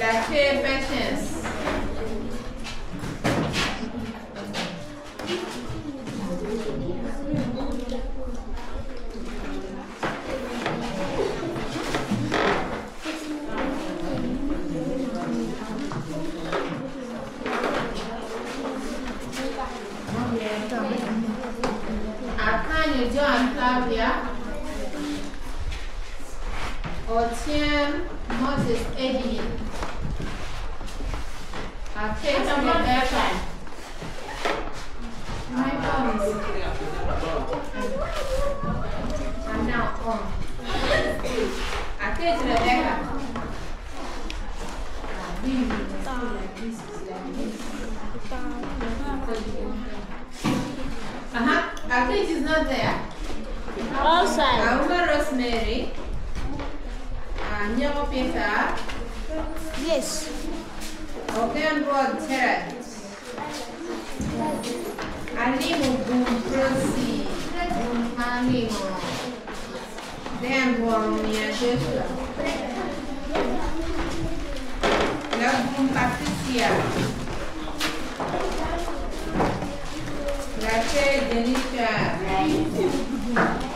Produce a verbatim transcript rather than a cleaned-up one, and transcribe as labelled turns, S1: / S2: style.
S1: La Fée Patience. Arcane John Flavia. Otien Moses Eddie. Arcane Rebecca. My promise. I'm now on. Arcane Rebecca. Uh-huh. Arcane is not there.
S2: Outside.
S1: Auma Rosemary. Nyama Peter.
S2: Yes.
S1: Okay, and Rod Terrat. Animo Boom Prosi. Animo. Then Boromia Joshua. Love Boom Patricia. Lache Denisha.